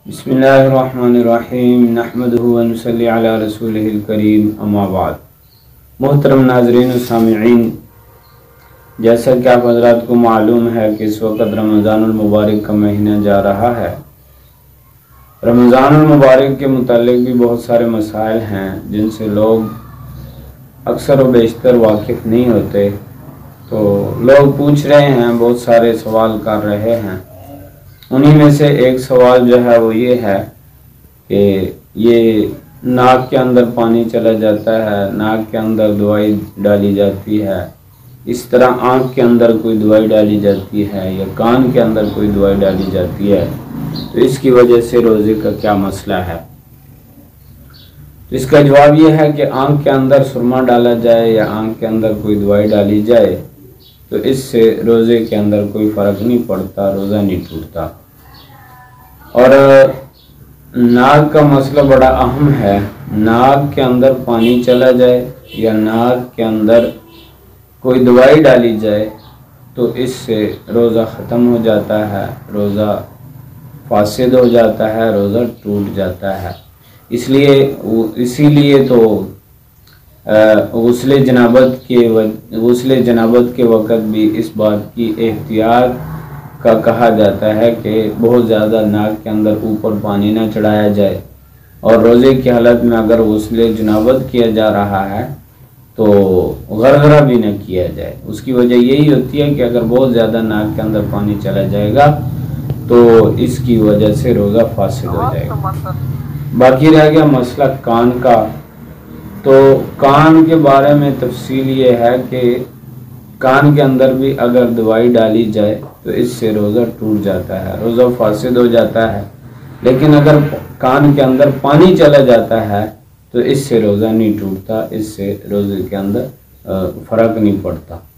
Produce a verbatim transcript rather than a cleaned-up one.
बिस्मिल्लाहिर्रहमानिर्रहीम नहमदुहु व नसल्ली अला रसूलिहिल करीम अम्मा बाद। मोहतरम नाज़रीन व सामिईन, जैसा कि आप हज़रात को मालूम है कि इस वक्त रमज़ानुल मुबारक का महीना जा रहा है। रमज़ानुल मुबारक के मुतालिक भी बहुत सारे मसाइल हैं जिनसे लोग अक्सर व बेशतर वाकिफ़ नहीं होते, तो लोग पूछ रहे हैं, बहुत सारे सवाल कर रहे हैं। उन्हीं में से एक सवाल जो है वो ये है कि ये नाक के अंदर पानी चला जाता है, नाक के अंदर दवाई डाली जाती है, इस तरह आँख के अंदर कोई दवाई डाली जाती है या कान के अंदर कोई दवाई डाली जाती है, तो इसकी वजह से रोज़े का क्या मसला है। तो इसका जवाब ये है कि आँख के अंदर सुरमा डाला जाए या आँख के अंदर कोई दवाई डाली जाए तो इससे रोज़े के अंदर कोई फ़र्क नहीं पड़ता, रोज़ा नहीं टूटता। और नाक का मसला बड़ा अहम है। नाक के अंदर पानी चला जाए या नाक के अंदर कोई दवाई डाली जाए तो इससे रोज़ा ख़त्म हो जाता है, रोज़ा फासिद हो जाता है, रोज़ा टूट जाता है। इसलिए इसीलिए तो गुस्ले जनाबत के गुस्ले जनाबत के वक़्त भी इस बात की एहतियात का कहा जाता है कि बहुत ज़्यादा नाक के अंदर ऊपर पानी ना चढ़ाया जाए, और रोज़े की हालत में अगर गुस्ले जनाबत किया जा रहा है तो गरगरा भी न किया जाए। उसकी वजह यही होती है कि अगर बहुत ज़्यादा नाक के अंदर पानी चला जाएगा तो इसकी वजह से रोज़ा फासिद हो जाएगा। बाकी रह गया मसला कान का। तो कान के बारे में तफसील ये है कि कान के अंदर भी अगर दवाई डाली जाए तो इससे रोज़ा टूट जाता है, रोज़ा फासिद हो जाता है। लेकिन अगर कान के अंदर पानी चला जाता है तो इससे रोज़ा नहीं टूटता, इससे रोज़े के अंदर फ़र्क नहीं पड़ता।